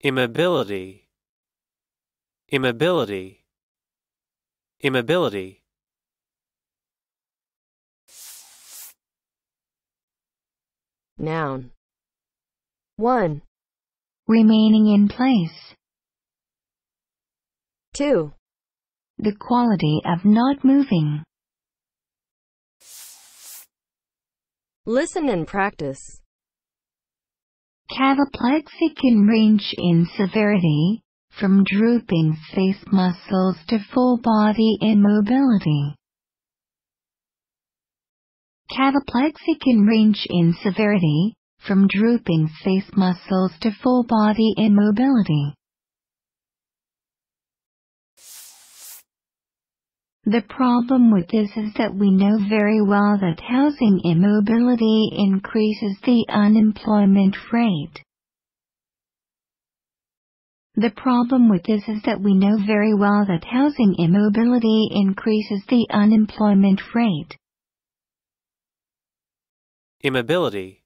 Immobility, immobility, immobility. Noun. 1, Remaining in place. 2, The quality of not moving. listen and practice. Cataplexy can range in severity, from drooping face muscles to full body immobility. Cataplexy can range in severity, from drooping face muscles to full body immobility. The problem with this is that we know very well that housing immobility increases the unemployment rate. The problem with this is that we know very well that housing immobility increases the unemployment rate. Immobility,